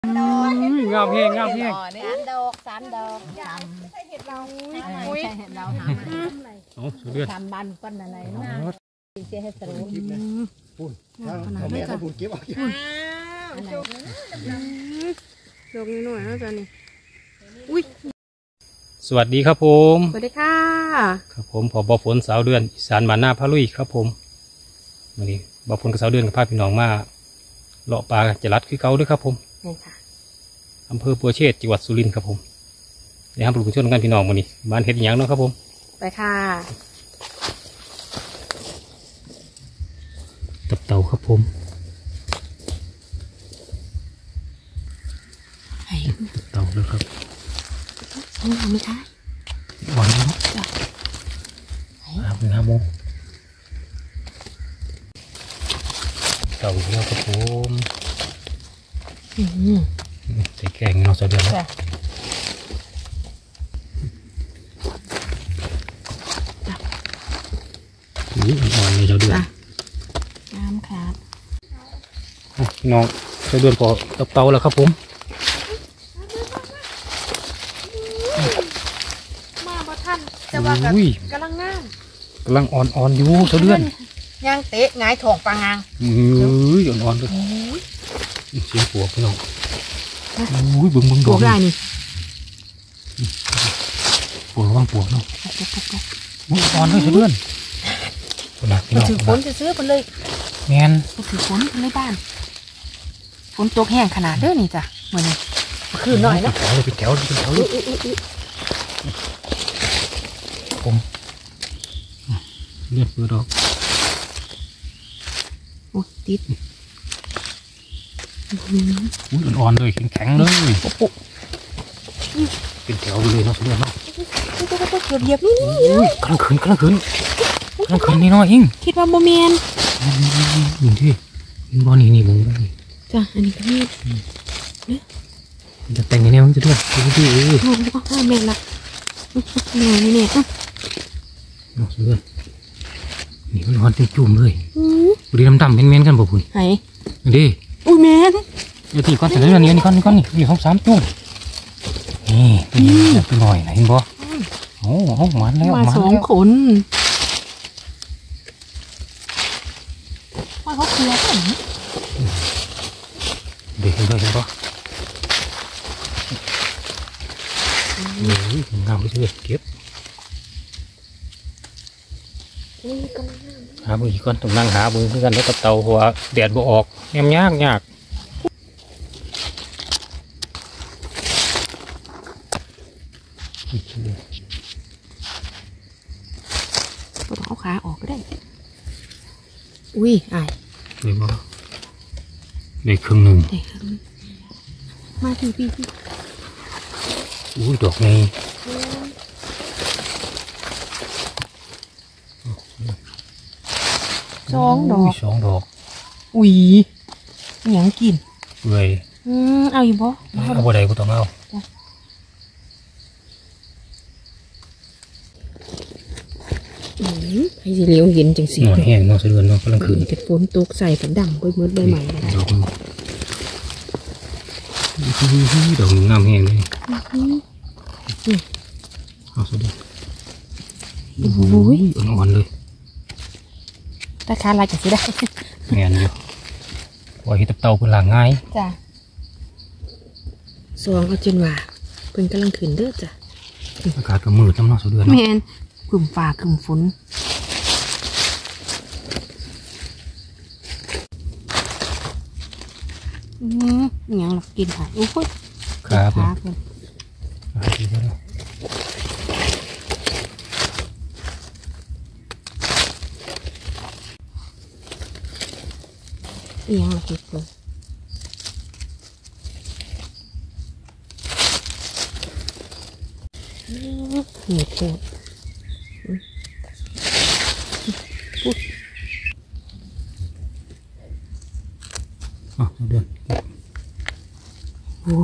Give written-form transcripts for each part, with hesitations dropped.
งามเพียงงามเพียง 3 ดอกใช่เห็ดเราเดือนทำบันปั้นอะไรเนาะเสียให้สรุปปุ่นเอาแม่ถ้าปุ่นเก็บเอาดอกหน่อยๆนะจ๊ะนี่อุ้ยสวัสดีครับผมสวัสดีค่ะครับผมผบ.ฝนสาวเดือนอีสานบ้านนาพะลุยครับผมวันนี้บ่.ฝนกับสาวเดือนกับพาพี่น้องมาเลาะปลาจรัดคือเก่าด้วยครับผมนี่ค่ะอำเภอปัวเชษจังหวัดสุรินทร์ครับผมเดี๋ยวให้ผู้ชมกันพี่น้องวันนี้บ้านเฮ็ดหยังเนาะครับผมไปค่ะตับเต่าครับผมตับเต่าเลยครับไม่ใช่หวานเนาะ5 โมงเต่าแล้วครับผมใส่แกงเนาะสะเดือนนี่อ่อนๆเลยสะเดือนน้ำครับน้องสะเดือนพอตับเต่าแล้วครับผมมาบ่ทันแต่ว่ากับกำลังงามกำลังอ่อนๆอยู่สะเดือนย่างเตะหงายถ่องปลางางอ่อนๆเลยเสียงปวกพี่น้องบึ้งปวกได้นี่ปวกว่างปวกเนาะอ่อนเลยสะเดือนมาถือฝนจะซื้อไปเลยแงนมาถือฝนไปเลยบ้านฝนตกแห้งขนาดเด้อนี่จ้ะเหมือนคือหน่อยเนาะเป็นแถวเลยผมเลือดเปื้อนดอกโอ้ติดอ่อนๆเลยแข็งๆเลยเป็นแถวเลยเนาะเลือดเนาะเกือบเหยียบนี่กำลังขึ้นนี่น้อยอิงคิดว่าโมเมนอยู่ที่บอนี่มึงจ้ะอันนี้ก็มีจะแต่งยังไงมันจะด้วยดูดิโอ้โหแม่ละเนี่ยน้องเสือนี่มันอ่อนจุ่มเลยดูดำๆเป็นเมนกันบ่คุณไหนดิอุ้ยเมนเดี๋ยวตีก้อนเสร็จแล้วนี่ก้อนนี่ของ3 จุ่มนี่ตัวหน่อยไหนเห็นบ่โอ้โหมันแล้วมา2 คนว่าเขาเคลียร์กันเด็กเลยเห็นปะงามเลยเก็บหาบุญก้อนต้องนั่งหาบุญเพื่อนแล้วกับเตาหัวแดดบ่ออกแนมยากก็ต้องเอาขาออกก็ได้อุ้ยอายเลยบ่ได้ครึ่งหนึ่งมาพี่อุ้ยดอกไง 2 ดอก อุ้ยยังกินเลยเอาอยู่บ่เอาบ่ได้ก็ต้องเอาให้สิเลี้ยวเย็นจังสิหน่อยแห้งเนาะเสือเนาะกำลังคืนฝนตกใส่ฝนดำใบเมือใบใหม่ดอกดอกงามแห้งเลยเอาสุดเลยอ่อนเลยราคาอะไรจะซื้อได้แง่นอยู่ว่าเห็ดเต่าเป็นหลังง่ายจ้ะ2เอาจนว่าเพิ่นกำลังขึ้นเด้อจ้ะอากาศก็มืดน้ำเนาะสุดเดือนแมนกลุ่มฟ้ากลุ่มฝนยังหลับกินค่ะโอ้ยครับยังหลับกินเลยเหนื่อยโคตรเดือนโอ้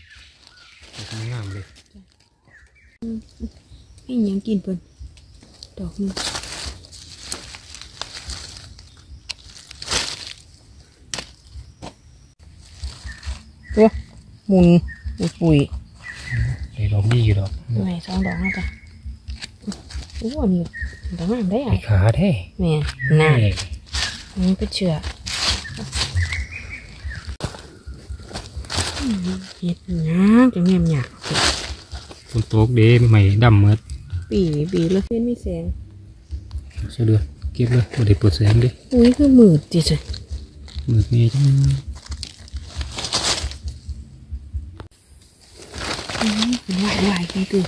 งามเลยให้ยังกินเพิ่นดอกนึงตัวมุนปุ๋ยได้ดอกดีอยู่ดอกตัวไหนสองดอกนะจ๊ะโอ้นี่ดอกงามได้ไอ้ขาแท้แม่น่านี่เป็นเชือกเห็ดนะจะแง่มหยาบฝนตกเด้ใหม่ดำเมื่อปีแล้วเส้นไม่แสงเสียเดือนเก็บเลยบ่ได้เปิดแสงเด้อุ้ยคือมืดจีจ้ะมืดนี่จังหลายคือ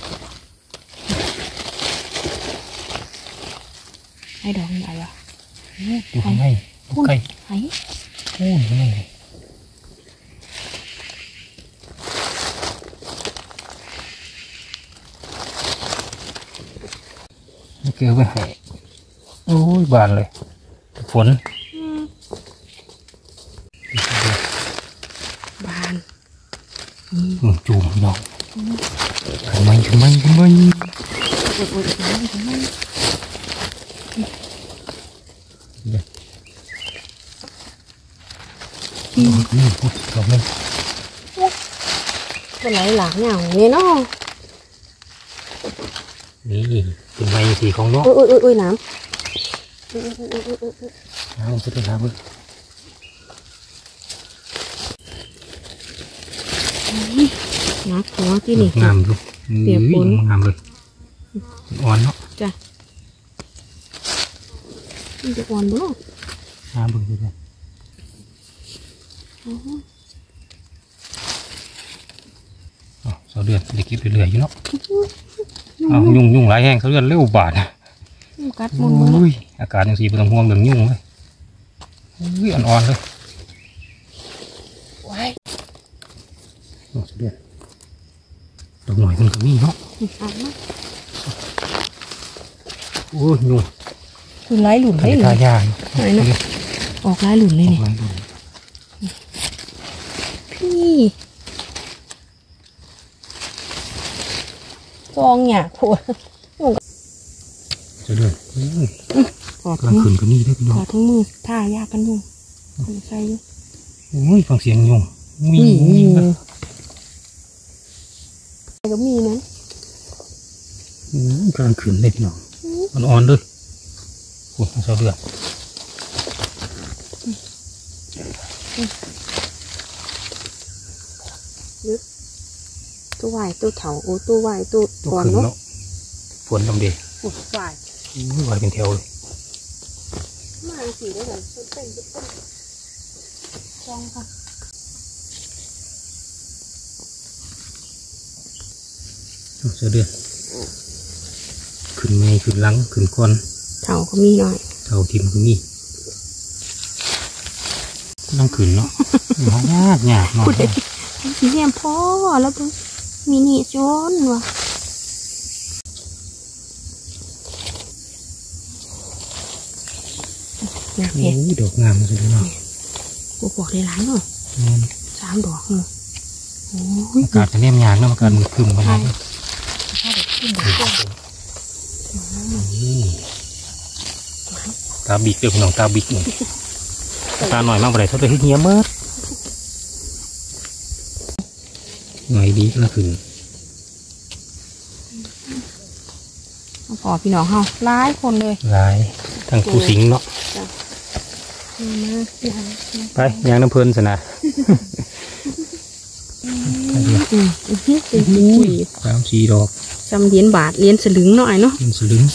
ให้ดอกใหญ่วะดูข้างในดูใกล้ไอ้โอ้ยข้างในเลยเกลือไปให้โอ้ยบานเลยฝนบานจูมพี่น้องขึ้นมาขึ้นมาขึ้นมาโอ้ยน้ำทำไมนี่พูดดอกนึงเป็นไหลหลากเนี่ยนี่เนาะนี่เป็นไม้สีของน้องอุ้ยน้ำน้ำจะได้น้ำเลยนักหัวที่นี่งามดูเปียกฝนงามเลยอ่อนเนาะจ้ะมันจะอ่อนบ่งามเบิ่งดูเลยเสาเดือนได้เก็บเรื่อยๆอยู่เนาะยุ่งหลายแห้งเสาเดือนเร็วบาดกัดโอมุนบ่้ยอากาศยังสีเป็นห่วงเรื่องยุ่งเลยอ่อนๆเลยเสาเดือนดอกหน่อยมันก็มีเนาะอ่ะมาโอ้ยยุ่งคือไล่หลุนทะได้เลเลทาย ยาไหนเนาะออกไล่หลุนเลยนี่พี่กองหยาขวดเสาเดือนออกกลางคืนก็นี่ได้พี่น้ของอทั้งมือท่ายากกันยุ่งใส่ยุ่งโอ้ยฟังเสียงยุ่งมีก็มีนะกลางคืนเลยพี่น้องอ่อนๆเลยโอ้ยเสาเดือนตัววายตัวเถาโอ้ตัววายตัวตัวก่อนขึ้นเนาะเนาะฝนทำดีอุดวายไหวเป็นแถวเลยมาสีได้เลยเป็นจองค่ะเสาเดือนขึ้นไงขึ้นหลังขึ้นก้อนเถาก็มีหน่อยเท่าทิมก็มีนั่งขึ้นเนาะยากหน่อยสีแหมพ่อแล้วก็มีนี่โจนว่ะอยากโอ้เห็นยดอกงามสุดเลยเนาะกูบอกได้หลายเนาะ3 ดอกเนาะโอ้ยอากาศจะเนียมยากเนาะอากาศมันครึมขนาดนี้ถ้าเด็กขึ้นดอกนี่ตาบิกเด้อพี่น้องตาบิกนี่ตาหน่อยมากไปเลยเท่าไหร่ที่เงี้ยเมื่อหน่อยดีก็ขึ้นพอพี่น้องเฮาหลายคนเลยหลายทั้งคู่สิงเนาะมาไปยางน้ำเพลินสนะเป็นจริง 3-4 ดอกจำเหรียญบาทเหรียญสลึงหน่อยเนาะเป็นสลึง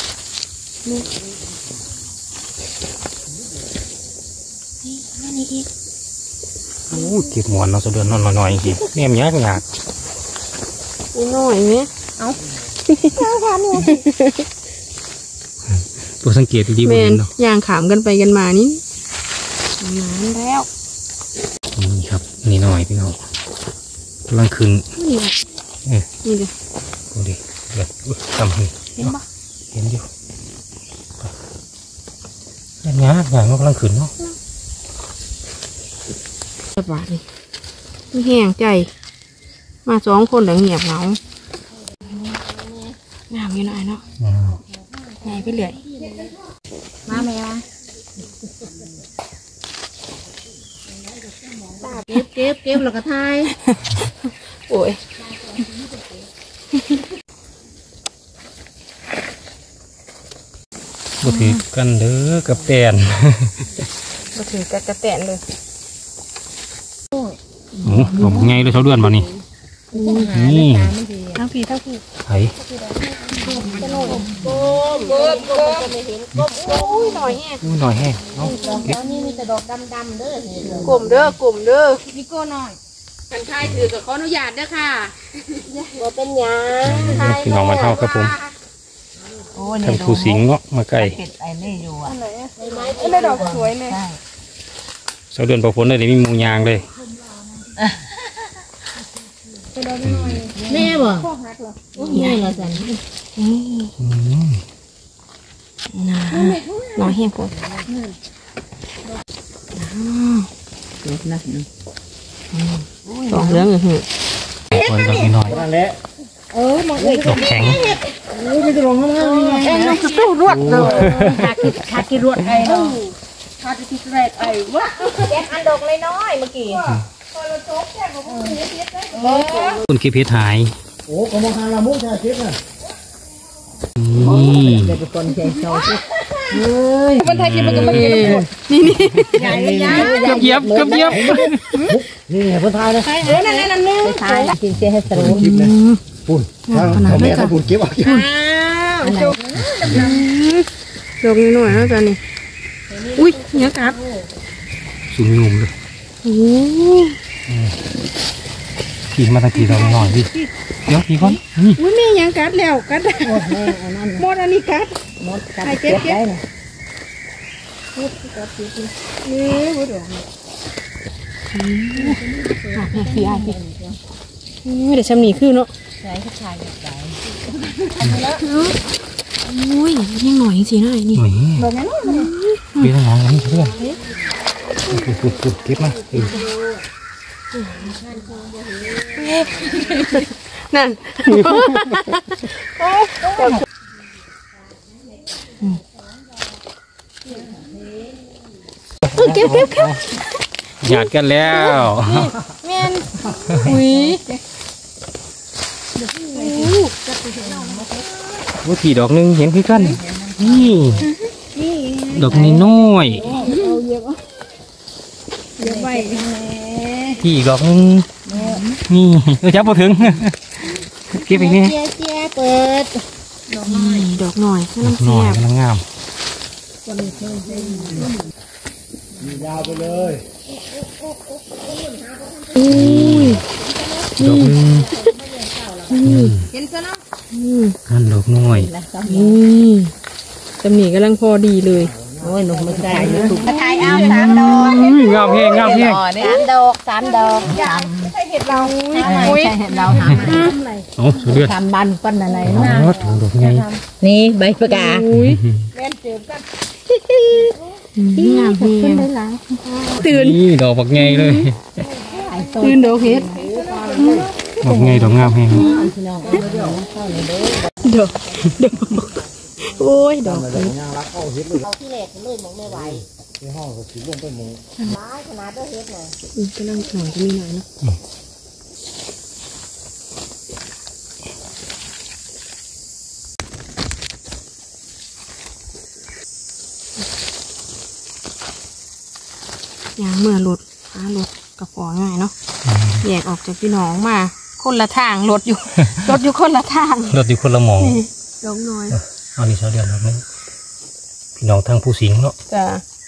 โอ้เก็บหมอนเนาะเสะเดือนนอนหน่อยๆสิเนียมยากยากน้อยไหมเอาผ่านหนูตัวสังเกตดีๆแมบ่เห็นนเนาะย่างขามกันไปกันมานี่นานแล้วนี่ครับนี่หน่อยพี่น้องกำลังขึ้นนี่แหละเอ้ยนี่เด้อโอ้ดิเดือดทำให้เห็นปะเห็นอยู่เล่นงานอย่างกำลังขึ้นเนาะบาทนี่ไม่แห้งใจ มา2 คนเหลือเงียบเหงางามอยู่หน่อยเนาะอ้าวงไปเรื่อยมาแม่มาเก็บแล้วก็ทายโอ้ยบ่ถือกันเด้อกับแตนมาถือกระแตนเลยโอ้บอกไงเลยเขาเดือนบ่นี่นี่ทั้งพี่ทั้งพี่ไผ่อุ้ยหน่อยแห้งอุ้ยหน่อยแห้งเอาแล้วนี่มีแต่ดอกดำๆเด้อกลุ่มเด้อกลุ่มเด้อพี่โก้หน่อยกันทายถือกับขออนุญาตเด้อค่ะบ่เป็นหยังพี่น้องมาเท่าครับผมท่านผู้สิงห์เนาะมาไก่ไอ้นี่อยู่อ่ะได้ดอกสวยเลยเขาเดือนประฝนเลยมีหมูยางเลยแม่บ่แม่ละสันอืมหน่อยแห้งปวด ดอกเหลืองเลยหือคนกับพี่น้อยนั่นแหละมาเอ้ยดอกแข็งไม่จะลงง่ายๆเอ็งลูกสู้รวดเลยหากิรวดไอ้เนาะหากิแรกไอ้วะเจ็บอันดอกน้อยเมื่อกี้คุณคิดเพชรหายโอ้กำลังทางละมุ้งชาคิดน่ะนี่เด็กคนใจเศร้าสิมันไทยกินมันก็มันกินนี่นี่ใหญ่ใหญ่เกือบเหยียบเกือบเหยียบนี่เพิ่นทายเลยไปทายกินเสียให้สรุปคลิปเลยปุ่นทางแม่ท่านปุ่นเก็บเอาอะไรดอกหน่อยๆแล้วจ้ะนี่อุ้ยเนื้อกับสูงงมเลยโอ้พี่มาตะกี้เราหน่อยดิเดี๋ยวพี่ก่อนนี่อุ้ยแม่ยังกัดแล้วกัดหมดแม่อันนั้นหมดอันนี้กัดหมดกันเก็บได้เนี่ยนี่บุดอกพี่อาพี่เดี๋ยวชำหนีขึ้นเนาะใช้ผู้ชายใหญ่อุ้ยยังหน่อยสิหน่อยนี่หน่อยบอกงั้นพี่ต้องงานนี้เพื่อนปุ๊บเก็บมานั่นเก็บหยาดกันแล้วแม่นอุ้ยว่าทีดอกนึงเห็นพี่กันนี่ดอกนี้น้อยเดี๋ยวไปพี่อีกดอกนึงนี่จับพอถึงเก็บอีกนี่เจี๊ยเปิดนี่ดอกหน่อยให้น้ำหน่เสีอยยบกำลังงามยาวไปเลยอุ้ยดอกนึงเห็นซะเนาะนั่นดอกน้อยนี่ตำหนิกำลังพอดีเลยโอ้ยหนุ่มไม่ได้ถูกทายเอา3 ดอกงามแห้งงามแห้ง 3 ดอก3 ดอกไม่ใช่เห็ดเราไม่ใช่เห็ดเราหาโอ้สุดเดือดทำบันปั้นอะไรอ๋นะอถูกดอกไงนี่ใบประกาศอุ้ย งามเพียงตื่นนี่ดอกบักไงเลยตื่นดอกเห็ดดอกไงดอกงามแห้งดอกโอ้ยดอกแต่ยังรักเอาเฮ็ดเลยเอาที่แรกเลยมองไม่ไหวในห้องก็สิลงไปหมู่ร้ายขนาดด้วยเฮ็ดน่ะกำลังหน่อยก็มีหน่อยนะยางเมื่อรถรถกระป๋อง่ายเนาะแยกออกจากพี่น้องมา คนละทางรถอยู่ รถอยู่คนละทางรถอยู่คนละหมองดอกน้อยเอานี่เช้าเดือนแล้วนึงพี่น้องทางผู้สิงห์เนาะจ้ะ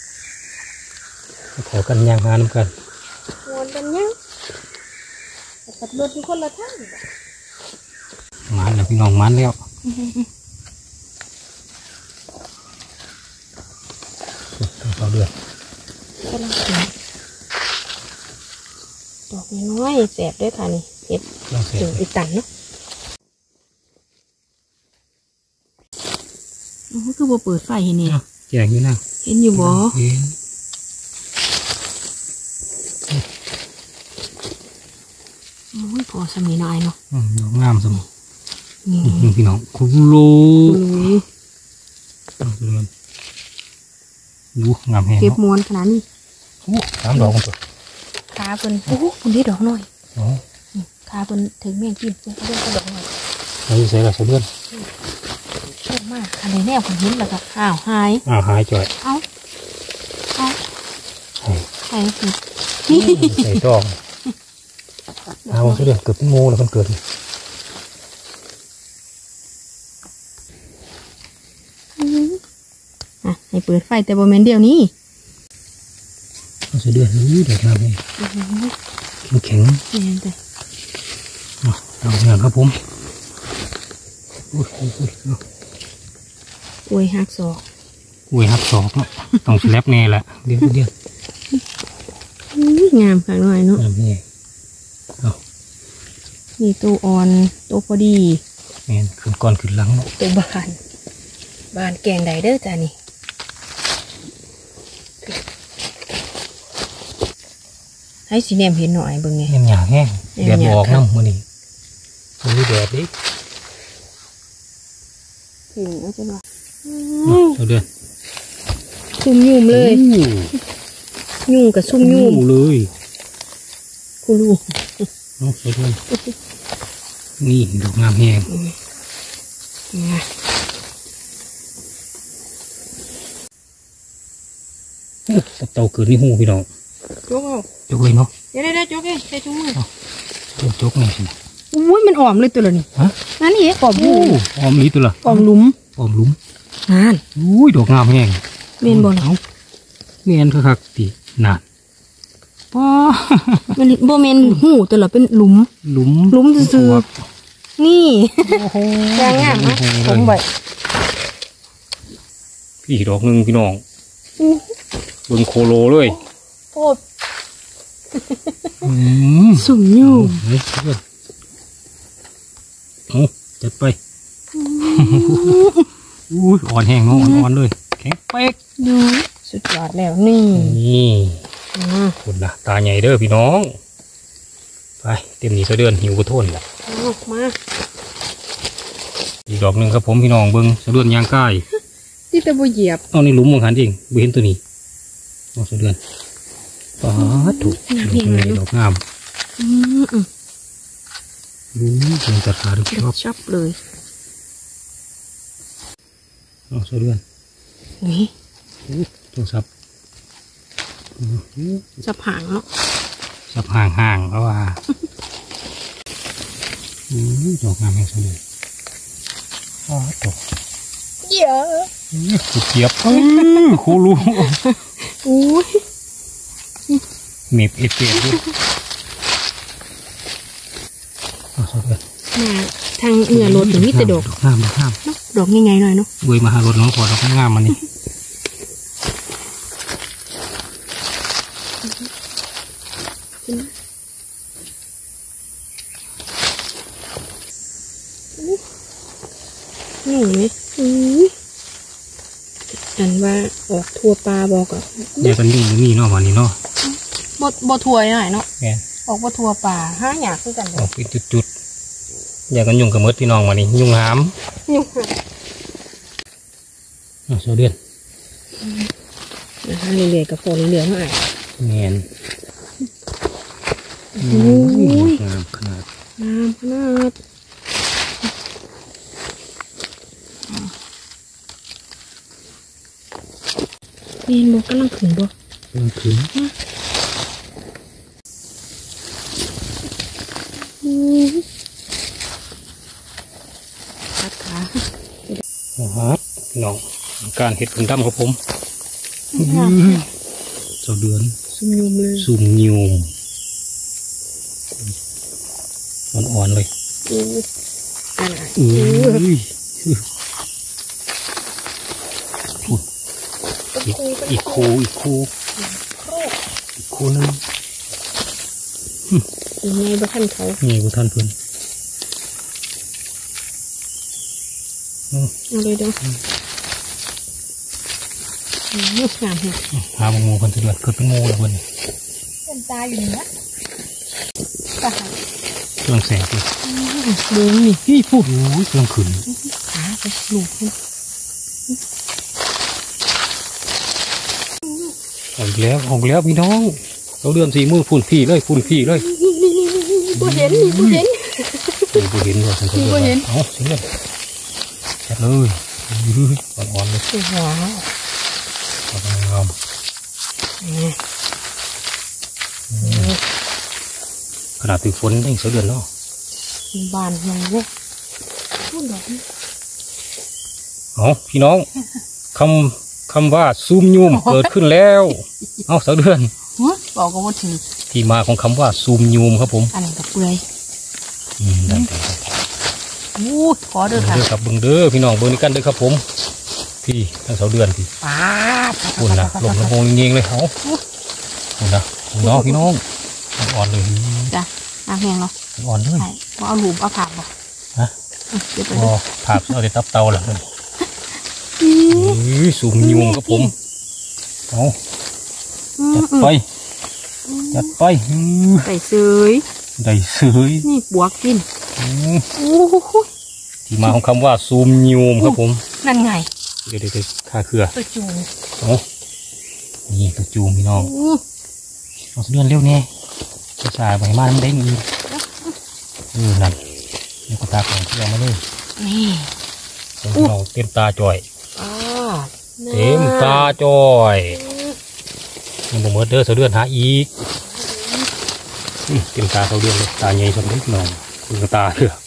ขอกันย่างหาน้ำกันวนกันยังกับรถอยู่คนละทางมันแล้วพี่น้องมันแล้วเช้าเดือนดอกน้อยแสบด้วยค่ะนี่เห็ดลองเสร็จถึงอีตันเนาะโอ้คือบ่เปิดไฟเห็นนี่แจกอยู่นะเห็นอยู่บ่เห็นโอ้ยพอสมีนายเนาะดอกงามสมนี่พี่น้องคุณโลอุ้ยเดือนดูงามแฮงเก็บมวนขนาดนี้ 3 ดอกกันตัวขาเพิ่นโอ้คุณได้ดอกหน่อยอ๋อขาเพิ่นถึงแม่งกินเพิ่นก็ดอกหน่อยใส่ใส่ละเดือนชอบมากอันนี้แนวผมเห็นแล้วก็อ้าวหายหายจ่อยเอาหายผิดใส่ดอกเอาเดือนเกิดเป็นงูแล้วมันเกิดให้เปิดไฟแต่บ่แม่นเดียวนี้เดือนนี้เดือดงามเลยแข็งแม่นแต่เอาเงินครับผมอวยหักศอกอุ้ยหักศอกเนาะต้องสแลบแน่แหละเดี๋ยวงามค่ะหน่อยเนาะงามแน่นี่ตัวอ่อนตัวพอดีแม่นขึ้นก่อนขึ้นหลังเนาะตัวบานแกงใดเด้อจ้านี่ให้สีแนมเห็นหน่อยเบิ่งไงแง่หยาแห้งแดดออกน้ำมื้อนี้มันมีแดดดิถึงเอาจะว่าเดือนซุ่มยุ่มเลยยุ่งกับซุ่มยุ่มเลยกูรู้เอาเดือนนี่ดอกงามแห้งเต่าเกิดนี่หูพี่น้องจกเอาจกเลยเนาะเดี๋ยวจกเองใส่ถุงมือจกนี่สิอุ้ยมันอ่อมเลยตัวละนี่ฮะนั่นนี่อ่อมโอ้ออมนี้ตัวละอ่อมหลุมออมหลุมนั่นอุ้ยดอกงามแห้งเมนบอลเอาเมียนคักๆตีนานป้ามันโบเมนหูตัวละเป็นหลุมหลุมหลุมซื่อ นี่โอ้โหยางงามนะผมไว้พี่ดอกหนึ่งพี่น้องเบิ่งโคโลเลยโอ้อืมสุ่มอยู่เฮ้ยเพื่อนเอาจัดไปอุ้ยอ่อนแห้งเนาะอ่อนๆเลยแข็งเป๊กดูสุดยอดแล้วนี่นี่คุณนะตาใหญ่เด้อพี่น้องไปเต็มนี้ซะเดือนหิวกระโทนแหละออกมาอีกดอกหนึ่งครับผมพี่น้องเบิ่งซะเดือนยางใกล้ที่ตะบูเหยียบเอาในหลุมมองหันเองบ่เห็นตัวนี้เอาซะเดือนป้าดถูกดอกงามอืมเป็นตะขาดูชอบชอบเลยเอาซะเดือนนี่โทรศัพท์จะผางเนาะสับห่างๆแล้วว่าดอกงามแห่งสมบูรณ์อ๋อดอกเยอะขุดเจี๊ยบโคลูอุ้ยเน็บเอฟเฟกต์ด้วยเอาซะเดือนมาทางเหนือรถถึงมีแต่ดอกงามดอกงามเนาะดอกยังไงหน่อยเนาะเว้ยมาหารถน้องพอดอกงามมันนี่นี่ไหมอุ้ยอันว่าออกทั่วปลาบอกอ่ะเดี๋ยวกันยุ่งนี่เนาะวันนี้เนาะบ่ทั่วหน่อยเนาะแกออกบ่ทั่วปลาห้าอยากคือกันออกเป็นจุดๆเดี๋ยวกันยุ่งกับมดพี่น้องวันนี้ยุ่งหามยุ่งเอาซะเดือนนะคะเรื่อยๆกับพอเรื่อยๆเท่าไหร่แมนโอ้ยงามขนาดน้ำขนาดเมนบอกกำลังขึ้นบ่มันถึงตัดขาฮัดพี่น้องการเห็ดผึ่งดำของผมเจ้าเดือนซุ่มยุมเลยสุ่มยิวอ่อนๆเลยอะไรอีกคูนึงยังไงบ้านเขานี่บุท่านเพื่อนเอาเลยเด้อสามเห็ดหางูกันเดือดเกิดเป็นงูแล้วเพื่อนเป็นตาอยู่นะตาเครื่องแสงเลยเดินนี่พี่พูดเครื่องขืนขาไปหลูกออกแล้วพี่น้องเราเดือนสี่มือฝุ่นพี่เลยฝุ่นพี่เลยบ่เห็นนี่บ่เห็นบ่เห็นเลยบ่เห็นเอาเสียแค่เลยอ่อนๆเลยว้าวงามขนาดถึงฝนได้เสือเดือนเนาะบานยังเลยพูดดอกนี่เอาพี่น้องคำว่าซูมยูมเกิดขึ้นแล้วเอาเสือเดือนบอกก็ว่าถือที่มาของคำว่าซูมยูมครับผมอันนี้กับเปลือยได้อู้ขอเด้อค่ะเด้อครับเบิ่งเด้อพี่น้องเบิ่งด้วยกันเด้อครับผมพี่ทั้งเสือเดือนพี่ป้าปุ่นนะลมละโงเงี้ยเลยเอาปุ่นนะน้องพี่น้องอ่อนเลยจ้ะน้ำแห้งเนาะอ่อนเลยใช่ว่าเอาหลุมเอาผักบ่ฮะเดี๋ยวไปพอเลยผักเอาแต่ตับเตาล่ะซูมยูมครับผมเอาจัดไปใส่เสยได้ซื้อนี่บวกกินโอ้โหที่มาของคำว่าซูมยูมครับผมนั่นไงเดี๋ยวค่าเครือตัวจูงเอานี่ตัวจูมพี่น้องเอาเลื่อนเร็วเนี่ยจะสายไปมามันได้เงินนั่นนี่ก็ตาของเครื่องมาเลยนี่เราเต็มตาจ่อยอ่าเต็มตาจ่อยยังบ่เมื่อเด้อเสะเดือนหาอีกเต็มตาเสะเดือนเลยตาใหญ่สมเด็จน้องคุณตาเถอะ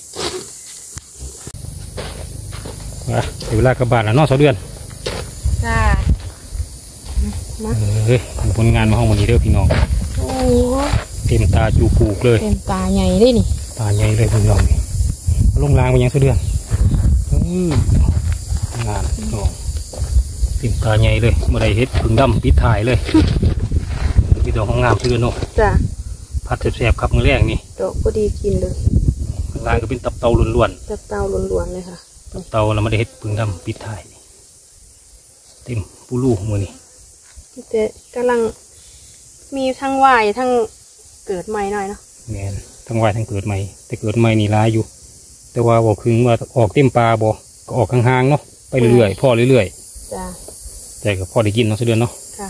เวลากระบาดแล้วเนาะเสะเดือนจ้ามาเฮ้ยผลงานมาห้องวันนี้เด้อพี่น้องโอ้เต็มตาจูปูกเลยเต็มตาใหญ่เลยนี่ตาใหญ่เลยพี่น้องนี่ลงรางไปยังเสะเดือนงานพี่น้องเต็มตาใหญ่เลยเมื่อไรเฮ็ดพึ่งดำปิดถ่ายเลยพี่ดอกของงามเสะเดือนเนาะจ้ะผัดแซ่บๆครับมื้อแรกนี่ดอกก็ดีกินเลยข้างล่างก็เป็นตับเตาล้วนจับเตาล้วนๆเลยค่ะๆตับเตาเราไม่ได้เฮ็ดพึ่งดำปิดถ่ายเต็มปูรูมือนี่แต่กำลังมีทั้งวายทั้งเกิดใหม่หน่อยเนาะแม่นทั้งวายทั้งเกิดใหม่แต่เกิดใหม่นี่ร้ายอยู่ แต่ว่าบอกคือว่าออกเต็มปลาบ่ก็ออกห่างๆเนาะไปเรื่อยๆพ่อเรื่อยจ้ะๆแต่ก็พอได้กินเนาะเสะเดือนเนาะค่ะ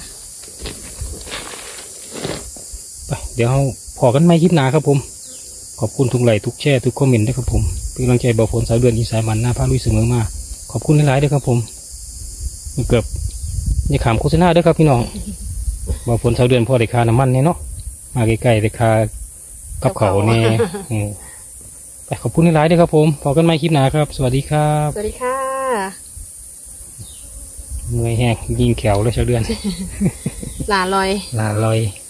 ไปเดี๋ยวเราพอกันไม่คลิปหนาครับผมขอบคุณทุกไลค์ทุกแชร์ทุกคอมเมนต์ด้วยครับผมเป็นกำลังใจเบาฝนสาวเดือนอีสานมันหน้าพาลุยเสมอมาขอบคุณหลายๆด้วยครับผมเกือบอย่าขามโฆษณาด้วยครับพี่น้องเบาฝนสาวเดือนพอได้ค่าน้ำมันเนี่ยเนาะมาใกล้ๆได้ค่ากับเขาวเนี่ยไปขอบคุณหลายๆด้วยครับผมพอกันไม่คลิปหนาครับสวัสดีครับสวัสดีค่ะเมื่อยแห้งยิงแขวเลยสาวเดือนหลาลอยลาลอย